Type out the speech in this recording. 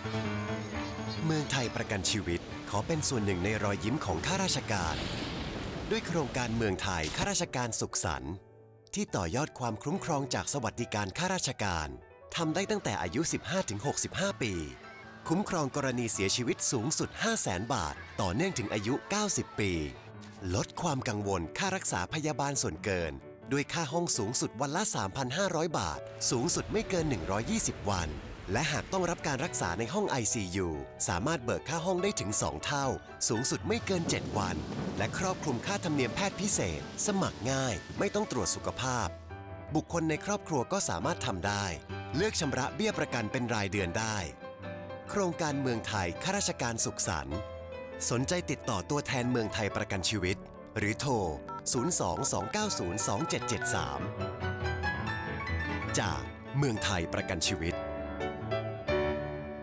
เมืองไทยประกันชีวิตขอเป็นส่วนหนึ่งในรอยยิ้มของข้าราชการด้วยโครงการเมืองไทยข้าราชการสุขสันต์ที่ต่อยอดความคุ้มครองจากสวัสดิการข้าราชการทำได้ตั้งแต่อายุ 15-65 ปีคุ้มครองกรณีเสียชีวิตสูงสุด 500,000 บาทต่อเนื่องถึงอายุ 90 ปีลดความกังวลค่ารักษาพยาบาลส่วนเกินด้วยค่าห้องสูงสุดวันละ 3,500 บาทสูงสุดไม่เกิน 120 วันและหากต้องรับการรักษาในห้อง ICU สามารถเบิกค่าห้องได้ถึง 2 เท่าสูงสุดไม่เกิน 7 วันและครอบคลุมค่าธรรมเนียมแพทย์พิเศษสมัครง่ายไม่ต้องตรวจสุขภาพบุคคลในครอบครัวก็สามารถทำได้เลือกชำระเบี้ยประกันเป็นรายเดือนได้โครงการเมืองไทยข้าราชการสุขสันต์สนใจติดต่อตัวแทนเมืองไทยประกันชีวิตหรือโทร 02-290-2773 จากเมืองไทยประกันชีวิต